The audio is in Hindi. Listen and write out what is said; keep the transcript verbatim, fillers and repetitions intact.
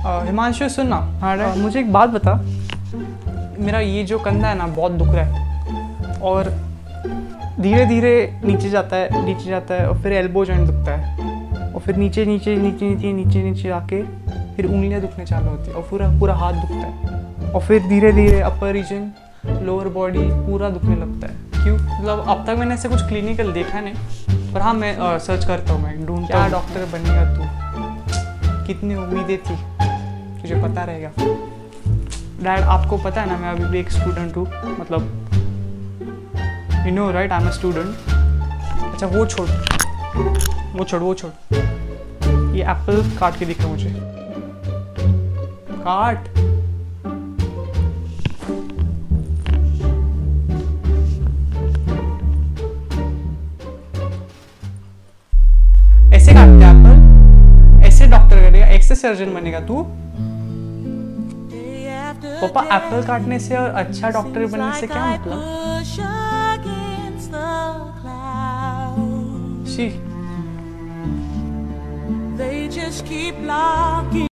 हिमांशु सुन ना। हाँ uh, मुझे एक बात बता, मेरा ये जो कंधा है ना बहुत दुख रहा है और धीरे धीरे नीचे जाता है नीचे जाता है और फिर एल्बो जॉइंट दुखता है और फिर नीचे नीचे नीचे नीचे नीचे नीचे आके फिर उंगलियां दुखने चालू होती है और पूरा पूरा हाथ दुखता है और फिर धीरे धीरे अपर रीजन लोअर बॉडी पूरा दुखने लगता है। क्यों? मतलब अब तक मैंने ऐसे कुछ क्लिनिकल देखा नहीं, पर हाँ मैं आ, सर्च करता हूँ, मैं ढूंढता क्या डॉक्टर बनेगा तू, कितनी उम्मीदें थी तुझे पता रहेगा। डैड आपको पता है ना मैं अभी भी एक स्टूडेंट हूँ, मतलब you know right, I am a student. अच्छा वो छोड़ वो छोड़ वो छोड़ ये एप्पल काट के दिखा मुझे, काट। ऐसे काटते एप्पल, ऐसे डॉक्टर करेगा, ऐसे सर्जन बनेगा तू। पापा एप्पल काटने से और अच्छा डॉक्टर बनने से क्या मतलब? शी